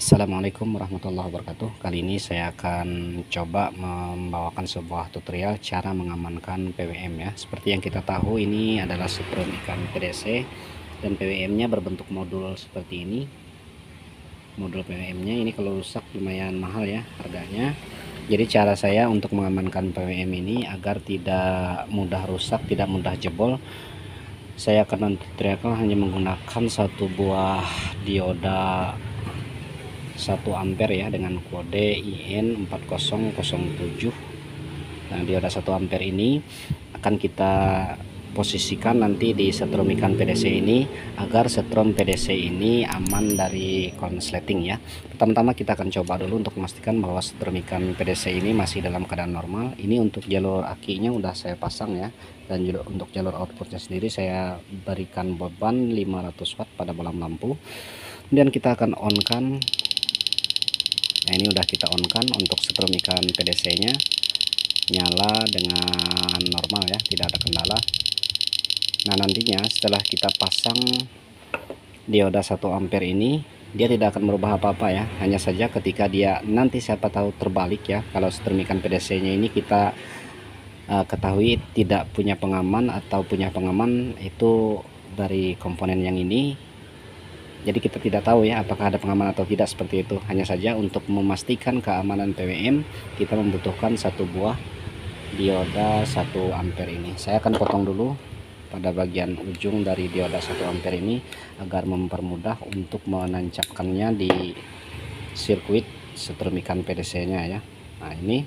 Assalamualaikum warahmatullahi wabarakatuh. Kali ini saya akan coba membawakan sebuah tutorial cara mengamankan PWM ya. Seperti yang kita tahu, ini adalah setrum ikan PDC dan PWM-nya berbentuk modul seperti ini. Modul PWM-nya ini kalau rusak lumayan mahal ya harganya. Jadi cara saya untuk mengamankan PWM ini agar tidak mudah rusak, tidak mudah jebol, saya akan tutorialkan hanya menggunakan satu buah dioda 1 ampere ya, dengan kode IN 4007. Nah, dioda 1 ampere ini akan kita posisikan nanti di setrum ikan PDC ini agar setrum PDC ini aman dari konsleting ya. Pertama-tama kita akan coba dulu untuk memastikan bahwa setrum ikan PDC ini masih dalam keadaan normal. Ini untuk jalur akinya udah saya pasang ya, dan juga untuk jalur outputnya sendiri saya berikan beban 500 watt pada bola lampu. Kemudian kita akan on kan. Nah, ini udah kita on kan untuk setrum ikan PDC nya nyala dengan normal ya, tidak ada kendala. Nah, nantinya setelah kita pasang dioda 1 ampere ini, dia tidak akan merubah apa-apa ya, hanya saja ketika dia nanti siapa tahu terbalik ya, kalau setrum ikan PDC nya ini kita ketahui tidak punya pengaman atau punya pengaman itu dari komponen yang ini. Jadi kita tidak tahu ya apakah ada pengaman atau tidak, seperti itu. Hanya saja untuk memastikan keamanan PWM kita membutuhkan satu buah dioda 1 ampere ini. Saya akan potong dulu pada bagian ujung dari dioda 1 ampere ini agar mempermudah untuk menancapkannya di sirkuit setrum ikan PDC nya ya. Nah, ini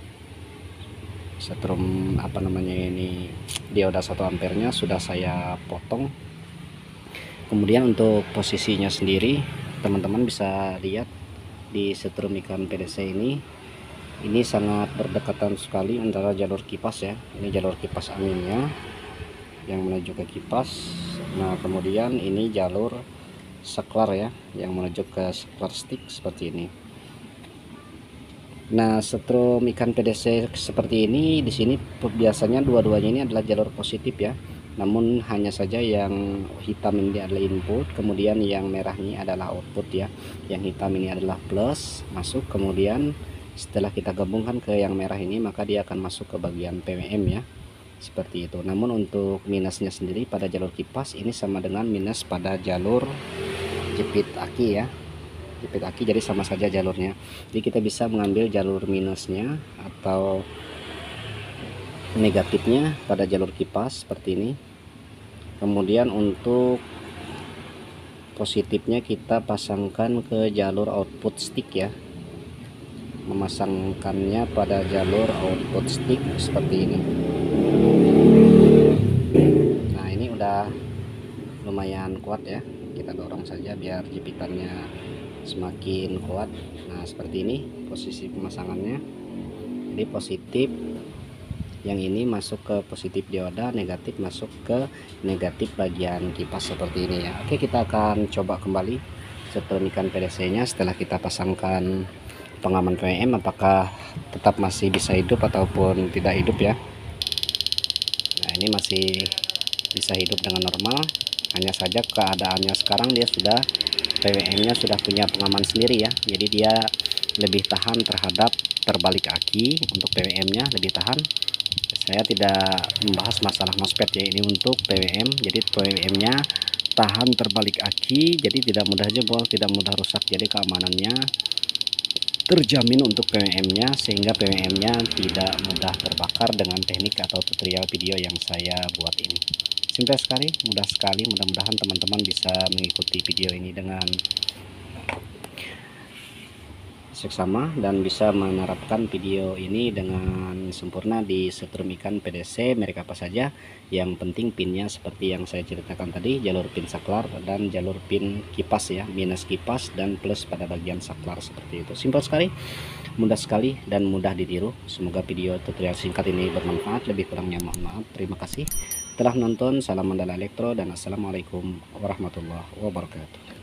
setrum ini dioda 1 ampere nya sudah saya potong. Kemudian untuk posisinya sendiri teman-teman bisa lihat di setrum ikan PDC ini sangat berdekatan sekali antara jalur kipas ya. Ini jalur kipas anginnya yang menuju ke kipas. Nah, kemudian ini jalur saklar ya yang menuju ke saklar stick seperti ini. Nah, setrum ikan PDC seperti ini di sini biasanya dua-duanya ini adalah jalur positif ya. Namun hanya saja yang hitam ini adalah input, kemudian yang merah ini adalah output ya. Yang hitam ini adalah plus masuk, kemudian setelah kita gabungkan ke yang merah ini maka dia akan masuk ke bagian PWM ya, seperti itu. Namun untuk minusnya sendiri pada jalur kipas ini sama dengan minus pada jalur jepit aki ya, jepit aki, jadi sama saja jalurnya. Jadi kita bisa mengambil jalur minusnya atau negatifnya pada jalur kipas seperti ini. Kemudian untuk positifnya kita pasangkan ke jalur output stick ya, memasangkannya pada jalur output stick seperti ini. Nah, ini udah lumayan kuat ya, kita dorong saja biar jepitannya semakin kuat. Nah, seperti ini posisi pemasangannya. Jadi positif yang ini masuk ke positif dioda, negatif masuk ke negatif bagian kipas seperti ini ya. Oke, kita akan coba kembali setrum ikan PDC nya setelah kita pasangkan pengaman PWM, apakah tetap masih bisa hidup ataupun tidak hidup ya. Nah, ini masih bisa hidup dengan normal, hanya saja keadaannya sekarang dia sudah PWM nya sudah punya pengaman sendiri ya, jadi dia lebih tahan terhadap terbalik aki. Untuk PWM nya lebih tahan. Saya tidak membahas masalah MOSFET ya, ini untuk PWM. Jadi PWM nya tahan terbalik aki, jadi tidak mudah jebol, tidak mudah rusak, jadi keamanannya terjamin untuk PWM nya, sehingga PWM nya tidak mudah terbakar dengan teknik atau tutorial video yang saya buat ini. Simpel sekali, mudah sekali. Mudah-mudahan teman-teman bisa mengikuti video ini dengan seksama dan bisa menerapkan video ini dengan sempurna di setrum ikan PDC merek apa saja. Yang penting pinnya seperti yang saya ceritakan tadi, jalur pin saklar dan jalur pin kipas ya, minus kipas dan plus pada bagian saklar seperti itu. Simpel sekali, mudah sekali dan mudah ditiru. Semoga video tutorial singkat ini bermanfaat. Lebih kurangnya mohon maaf. Terima kasih telah menonton. Salam Mandala Elektro dan assalamualaikum warahmatullahi wabarakatuh.